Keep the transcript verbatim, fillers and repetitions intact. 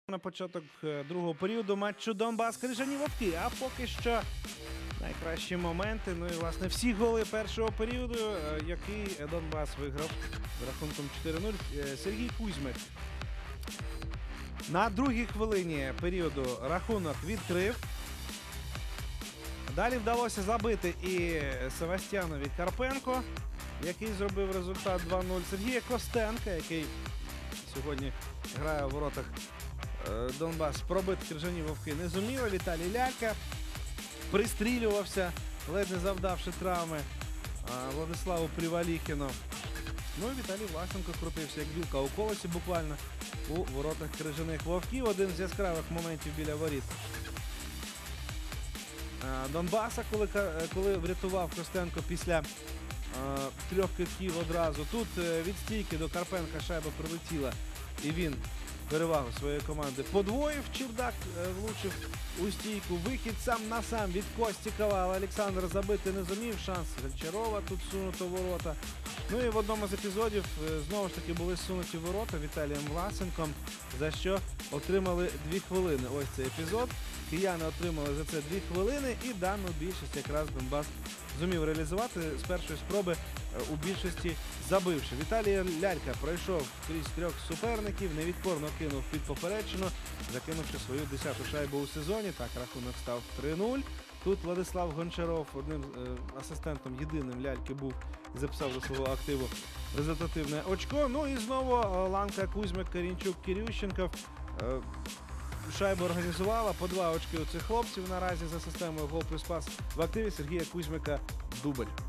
На початок другого періоду матчу Донбас Крижані Вовки. А поки що найкращі моменти. Ну і власне всі голи першого періоду, який Донбас виграв з рахунком чотири нуль. Сергій Кузьмик на другій хвилині періоду рахунок відкрив. Далі вдалося забити і Севастьянові Карпенко, який зробив результат два нуль. Сергія Костенка, який сьогодні грає у воротах Донбас, пробити Крижані Вовки не зуміли. Віталій Лялька пристрілювався, ледь не завдавши травми Владиславу Приваліхіну. Ну і Віталій Власенко крутився, як білка у колесі буквально у воротах Крижаних Вовків. Один з яскравих моментів біля воріт Донбаса, коли, коли врятував Костенко після а, трьох китків одразу. Тут від стійки до Карпенка шайба прилетіла, і він перевагу своєї команди подвоїв. Чердак влучив у стійку. Вихід сам на сам від Костікова, але Олександр забити не зумів. Шанс Гончарова тут сунуто в ворота. Ну і в одному з епізодів знову ж таки були сунуті ворота Віталієм Власенком, за що отримали дві хвилини. Ось цей епізод. Кияни отримали за це дві хвилини, і дану більшість якраз Донбас зумів реалізувати з першої спроби, у більшості забивши. Віталій Лялька пройшов крізь трьох суперників, невідпорно кинув під поперечину, закинувши свою десяту шайбу у сезоні. Так, рахунок став три нуль. Тут Владислав Гончаров, одним е, асистентом єдиним Ляльки був і записав до свого активу результативне очко. Ну і знову Ланка, Кузьмик, Карінчук, Кирющенков. Е, Шайбу організувала по два очки у цих хлопців наразі за системою гол плюс пас в активі Сергія Кузьмика. Дубль.